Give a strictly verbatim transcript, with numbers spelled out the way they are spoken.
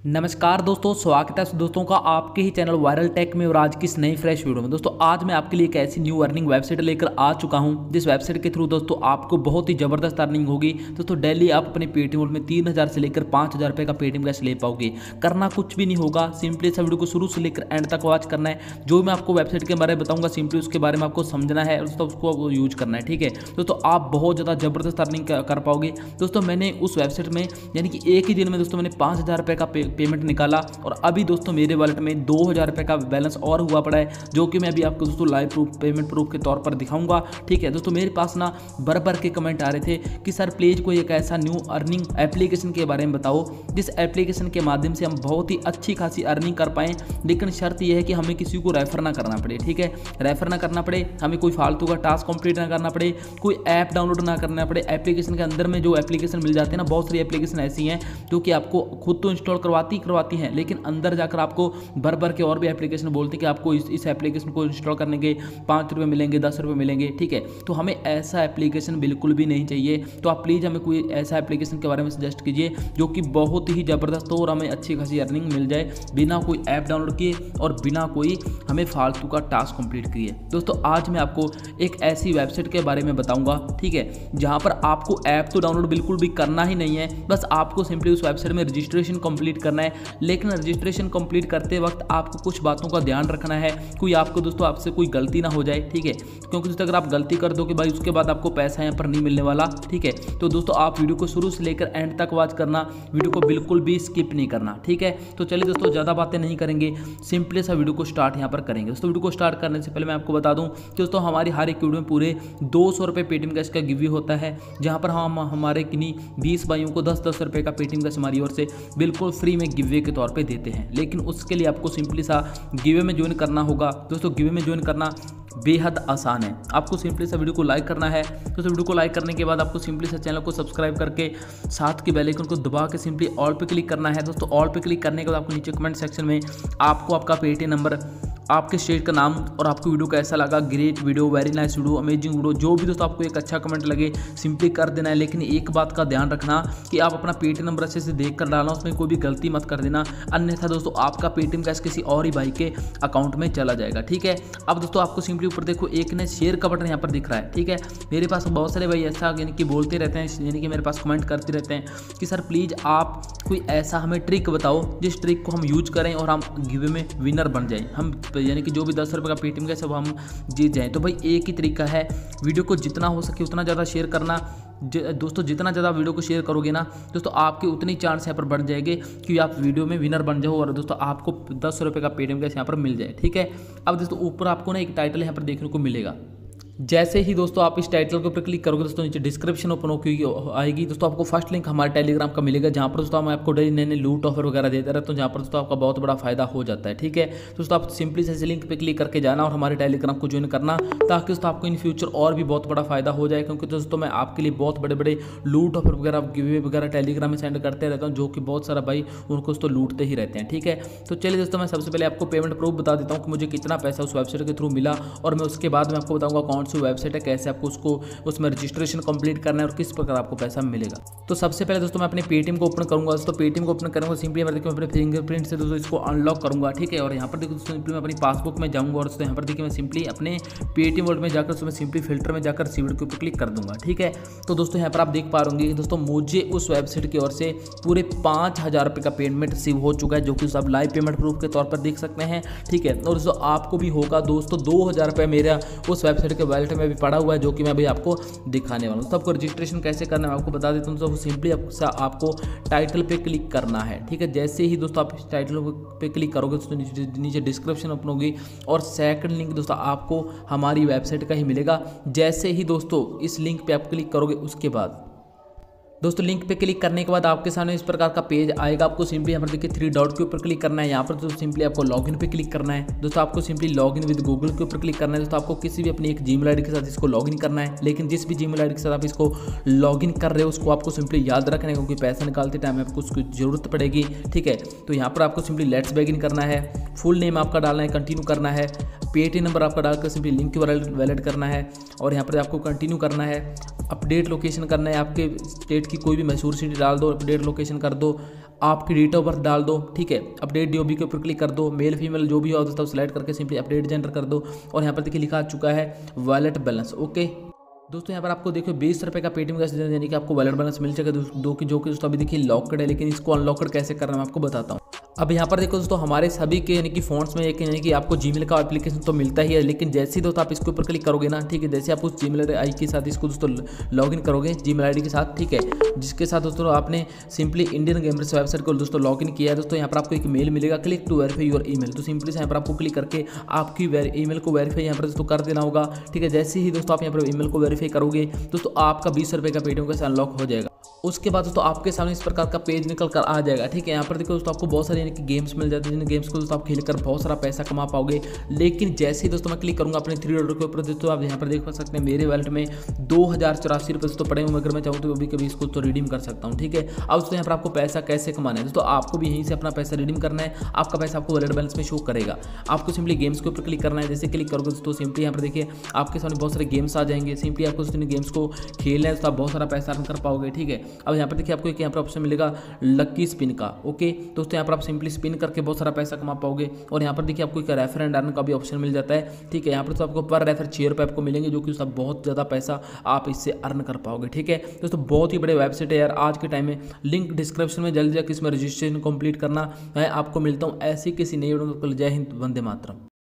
नमस्कार दोस्तों, स्वागत है दोस्तों का आपके ही चैनल वायरल टेक में और आज की इस नई फ्रेश वीडियो में। दोस्तों आज मैं आपके लिए एक ऐसी न्यू अर्निंग वेबसाइट लेकर आ चुका हूं जिस वेबसाइट के थ्रू दोस्तों आपको बहुत ही जबरदस्त अर्निंग होगी। दोस्तों डेली आप अपने पेटीएम वॉलेट में तीन हज़ार से लेकर पाँच हज़ार रुपये का पेटीएम कैश ले पाओगे। करना कुछ भी नहीं होगा, सिंपली इस वीडियो को शुरू से लेकर एंड तक वॉच करना है। जो मैं आपको वेबसाइट के बारे में बताऊँगा सिंपली उसके बारे में आपको समझना है और दोस्तों उसको यूज करना है। ठीक है दोस्तों, आप बहुत ज़्यादा जबरदस्त अर्निंग कर पाओगे। दोस्तों मैंने उस वेबसाइट में यानी कि एक ही दिन में दोस्तों मैंने पाँच हज़ार रुपये का पेमेंट निकाला और अभी दोस्तों मेरे वॉलेट में दो हज़ार रुपये का बैलेंस और हुआ पड़ा है, जो कि मैं अभी आपको दोस्तों लाइव प्रूफ पेमेंट प्रूफ के तौर पर दिखाऊंगा। ठीक है दोस्तों, मेरे पास ना भर भर के कमेंट आ रहे थे कि सर प्लीज़ कोई एक ऐसा न्यू अर्निंग एप्लीकेशन के बारे में बताओ जिस एप्लीकेशन के माध्यम से हम बहुत ही अच्छी खासी अर्निंग कर पाएँ, लेकिन शर्त यह है कि हमें किसी को रेफर ना करना पड़े। ठीक है, रेफर ना करना पड़े, हमें कोई फालतू का टास्क कंप्लीट ना करना पड़े, कोई ऐप डाउनलोड ना करना पड़े। एप्लीकेशन के अंदर में जो एप्लीकेशन मिल जाते हैं ना, बहुत सारी एप्लीकेशन ऐसी हैं जो कि आपको खुद तो इंस्टॉल करवाती करवाती हैं, लेकिन अंदर जाकर आपको भर भर के और भी एप्लीकेशन बोलते हैं कि आपको इस इस एप्लीकेशन को इंस्टॉल करने के पाँच रुपये मिलेंगे, दस रुपये मिलेंगे। ठीक है, तो हमें ऐसा एप्लीकेशन बिल्कुल भी नहीं चाहिए। तो आप प्लीज़ हमें कोई ऐसा एप्लीकेशन के बारे में सजेस्ट कीजिए जो कि बहुत ही ज़बरदस्त हो और हमें अच्छी खासी अर्निंग मिल जाए बिना कोई ऐप डाउनलोड किए और बिना कोई हमें फालतू का टास्क कंप्लीट किए। दोस्तों आज मैं आपको एक ऐसी वेबसाइट के बारे में बताऊँगा, ठीक है, जहाँ पर आपको ऐप तो डाउनलोड बिल्कुल भी करना ही नहीं है, बस आपको सिंपली उस वेबसाइट में रजिस्ट्रेशन कंप्लीट करना है। लेकिन रजिस्ट्रेशन कंप्लीट करते वक्त आपको कुछ बातों का ध्यान रखना है, कोई आपको दोस्तों आपसे कोई गलती ना हो जाए। ठीक है, क्योंकि दोस्तों अगर आप गलती कर दो कि भाई उसके बाद आपको पैसा यहाँ पर नहीं मिलने वाला। ठीक है, तो दोस्तों आप वीडियो को शुरू से लेकर एंड तक वॉच करना, वीडियो को बिल्कुल भी स्किप नहीं करना। ठीक है, तो चलिए दोस्तों ज़्यादा बातें नहीं करेंगे, सिंपली सा वीडियो को स्टार्ट यहाँ पर करेंगे। दोस्तों वीडियो को स्टार्ट करने से पहले मैं आपको बता दूँ कि दोस्तों हमारी हर एक वीडियो में पूरे दो सौ रुपये पेटीएम कैश का गिव होता है, जहाँ पर हम हमारे किन्हीं बीस भाइयों को दस दस रुपये का पेटीएम कैश हमारी ओर से बिल्कुल फ्री में गिवे के तौर पर देते हैं। लेकिन उसके लिए आपको सिंपली सा गिवे में ज्वाइन करना होगा। दोस्तों गिवे में ज्वाइन करना बेहद आसान है। आपको सिंपली सा वीडियो को लाइक करना है। दोस्तों वीडियो को लाइक करने के बाद आपको सिंपली सा चैनल को सब्सक्राइब करके साथ के बेल आइकन को दबा के सिंपली ऑल पे क्लिक करना है। दोस्तों ऑल पे क्लिक करने के बाद आपको नीचे कमेंट सेक्शन में आपको आपका पेटीएम नंबर, आपके स्टेट का नाम और आपको वीडियो कैसा लगा, great video, very nice video, amazing video, जो भी दोस्तों आपको एक अच्छा कमेंट लगे सिंपली कर देना है। लेकिन एक बात का ध्यान रखना कि आप अपना पेटीएम नंबर अच्छे से देख कर डालना, उसमें कोई भी गलती मत कर देना, अन्यथा दोस्तों आपका पेटीएम कैश किसी और ही भाई के अकाउंट में चला जाएगा। ठीक है, अब दोस्तों आपको सिंपली ऊपर देखो एक ने शेयर का बटन यहाँ पर दिख रहा है। ठीक है, मेरे पास बहुत सारे भाई ऐसा यानी कि बोलते रहते हैं, यानी कि मेरे पास कमेंट करते रहते हैं कि सर प्लीज़ आप कोई ऐसा हमें ट्रिक बताओ जिस ट्रिक को हम यूज करें और हम गिवे में विनर बन जाएं, हम यानी कि जो भी दस रुपये का पेटीएम का सब हम जीत जाएं। तो भाई एक ही तरीका है, वीडियो को जितना हो सके उतना ज़्यादा शेयर करना। दोस्तों जितना ज़्यादा वीडियो को शेयर करोगे ना दोस्तों आपके उतनी चांस यहाँ पर बढ़ जाएंगे कि आप वीडियो में विनर बन जाओ और दोस्तों आपको दस रुपये का पेटीएम कैश यहाँ पर मिल जाए। ठीक है, अब दोस्तों ऊपर आपको ना एक टाइटल यहाँ पर देखने को मिलेगा। जैसे ही दोस्तों आप इस टाइटल के ऊपर क्लिक करोगे दोस्तों नीचे डिस्क्रिप्शन ओपन होकर आएगी। दोस्तों आपको फर्स्ट लिंक हमारे टेलीग्राम का मिलेगा, जहाँ पर दोस्तों मैं आपको डेली नए नए लूट ऑफर वगैरह देते रहता हूँ, जहाँ पर दोस्तों आपका बहुत बड़ा फायदा हो जाता है। ठीक है दोस्तों, आप सिंपली से इस लिंक पे क्लिक करके जाना और हमारे टेलीग्राम को ज्वाइन करना, ताकि दोस्तों आपको इन फ्यूचर और भी बहुत बड़ा फायदा हो जाए। क्योंकि दोस्तों मैं आपके लिए बहुत बड़े बड़े लूट ऑफर वगैरह गिवे वगैरह टेलीग्राम में सेंड करते रहता हूँ, जो कि बहुत सारा भाई उनको दोस्तों लूटते ही रहते हैं। ठीक है, तो चलिए दोस्तों मैं सबसे पहले आपको पेमेंट प्रूफ बता देता हूँ कि मुझे कितना पैसा उस वेबसाइट के थ्रू मिला, और मैं उसके बाद में आपको बताऊँगा कौन सी वेबसाइट है, कैसे आपको उसको उसमें रजिस्ट्रेशन कंप्लीट करना है और किस प्रकार आपको पैसा मिलेगा। तो सबसे पहले दोस्तों मैं अपने पेटीएम को ओपन करूंगा। दोस्तों पेटीएम को ओपन करूंगा सिंपली मैं देखिए अपने फिंगरप्रिंट से दोस्तों इसको अनलॉक करूंगा। ठीक है, और यहाँ पर देखो दोस्तों सिंपली मैं अपनी पासबुक में जाऊंगा और दोस्तों यहाँ पर देखिए मैं सिंपली अपने पेटीएम वॉलेट में जाकर उसमें सिंपली फिल्टर में जाकर रिसीव्ड के ऊपर क्लिक कर दूंगा। ठीक है, तो दोस्तों यहाँ पर आप देख पा रहे दोस्तों मुझे उस वेबसाइट की ओर से पूरे पाँच हज़ार रुपये का पेमेंट रिसीव हो चुका है, जो कि आप लाइव पेमेंट प्रूफ के तौर पर देख सकते हैं। ठीक है, और दोस्तों आपको भी होगा दोस्तों दो हज़ार रुपये मेरा उस वेबसाइट के वॉलेट में भी पड़ा हुआ है, जो कि मैं अभी आपको दिखाने वाला हूँ। तो आपको रजिस्ट्रेशन कैसे करना है आपको बता देता हूँ। तो सिंपली आपको टाइटल पे क्लिक करना है। ठीक है, जैसे ही दोस्तों आप इस टाइटल पे क्लिक करोगे दोस्तों नीचे नीचे डिस्क्रिप्शन ओपन होगी और सेकंड लिंक दोस्तों आपको हमारी वेबसाइट का ही मिलेगा। जैसे ही दोस्तों इस लिंक पे आप क्लिक करोगे उसके बाद दोस्तों लिंक पे क्लिक करने के बाद आपके सामने इस प्रकार का पेज आएगा। आपको सिंपली यहाँ पर देखिए थ्री डॉट के ऊपर क्लिक करना है। यहाँ पर तो सिंपली आपको लॉगिन पे क्लिक करना है। दोस्तों आपको सिंपली लॉगिन विद गूगल के ऊपर क्लिक करना है। दोस्तों आपको किसी भी अपनी एक जीमेल आईडी के साथ इसको लॉगिन करना है, लेकिन जिस भी जीमेल आईडी के साथ आप इसको लॉगिन कर रहे हो उसको आपको सिंपली याद रखना है, क्योंकि पैसा निकालते टाइम आपको उसकी जरूरत पड़ेगी। ठीक है, तो यहाँ पर आपको सिंपली लेट्स बिगिन करना है, फुल नेम आपका डालना है, कंटिन्यू करना है, पेटीएम नंबर आपका डालकर सिंपली लिंक वैलिड करना है और यहाँ पर आपको कंटिन्यू करना है। अपडेट लोकेशन करना है, आपके स्टेट की कोई भी मशहूर सिटी डाल दो, अपडेट लोकेशन कर दो। आपकी डेट ऑफ बर्थ डाल दो, ठीक है। अपडेट डीओबी के ऊपर क्लिक कर दो, मेल फीमेल जो भी हो दोस्तों सेलेक्ट करके सिंपली अपडेट जेंडर कर दो और यहाँ पर देखिए लिखा आ चुका है वॉलेट बैलेंस। ओके दोस्तों यहाँ पर आपको देखो बीस रुपये का पेटीएम का यानी कि आपको वॉलेट बैलेंस मिल जाएगा दो की जो कि दोस्तों अभी देखिए लॉकड है, लेकिन इसको अनलॉकड कैसे करना मैं आपको बताता हूँ। अब यहाँ पर देखो दोस्तों हमारे सभी के यानी कि फोन्स में एक यानी कि आपको जीमेल का एप्लीकेशन तो मिलता ही है, लेकिन जैसे ही दोस्तों आप इसके ऊपर क्लिक करोगे ना, ठीक है, जैसे आप उस जीमेल आई के साथ इसको दोस्तों लॉगिन करोगे जीमेल आईडी के साथ, ठीक है, जिसके साथ दोस्तों आपने सिंपली इंडियन गेमर्स वेबसाइट को दोस्तों लॉगिन किया है दोस्तों, यहाँ पर आपको एक मेल मिलेगा click to verify your email. तो सिंपली यहाँ पर आपको क्लिक करके आपकी ईमेल को वेरीफाई यहाँ पर दोस्तों कर देना होगा, ठीक है। जैसे ही दोस्तों आप यहाँ पर ईमेल को वेरीफाई करोगे दोस्तों आपका बीस रुपये का पेटीएम का अनलॉक हो जाएगा। उसके बाद दोस्तों आपके सामने इस प्रकार का पेज निकल कर आ जाएगा, ठीक है। यहाँ पर देखो दोस्तों आपको बहुत सारे यानी कि गेम्स मिल जाते हैं, जिन गेम्स को दोस्तों आप खेलकर बहुत सारा पैसा कमा पाओगे। लेकिन जैसे ही दोस्तों मैं क्लिक करूंगा अपने थ्री डॉलर के ऊपर दोस्तों आप यहाँ पर देख सकते हैं मेरे वॉलेट में दो हज़ार चौरासी रुपये दोस्तों पड़े हुए, अगर मैं चाहूँ तो भी कभी इसको तो रिडीम कर सकता हूँ, ठीक है। अब दोस्तों यहाँ पर आपको पैसा कैसे कमाना है दोस्तों, आपको भी यहीं से अपना पैसा रिडीम करना है, आपका पैसा आपको वॉलेट बैलेंस में शो करेगा। आपको सिंपली गेम्स के ऊपर क्लिक करना है, जैसे क्लिक करोगे दोस्तों सिंपली यहाँ पर देखिए आपके सामने बहुत सारे गेम्स आ जाएंगे, सिंपली आपको दोस्तों गेम्स को खेलना है तो आप बहुत सारा पैसा अर्न कर पाओगे, ठीक है। अब यहाँ पर देखिए आपको एक यहाँ पर ऑप्शन मिलेगा लकी स्पिन का, ओके दोस्तों यहाँ पर आप सिंपली स्पिन करके बहुत सारा पैसा कमा पाओगे। और यहाँ पर देखिए आपको एक रेफर एंड अर्न का भी ऑप्शन मिल जाता है, ठीक है। यहाँ पर तो आपको पर रेफर छः रुपये आपको मिलेंगे, जो कि उसका बहुत ज़्यादा पैसा आप इससे अर्न कर पाओगे, ठीक है दोस्तों। बहुत ही बड़े वेबसाइट है यार आज के टाइम में, लिंक डिस्क्रिप्शन में जल्दी जाकर इसमें रजिस्ट्रेशन कंप्लीट करना। मैं आपको मिलता हूँ ऐसी किसी नई वीडियो में। जय हिंद, वंदे मातरम।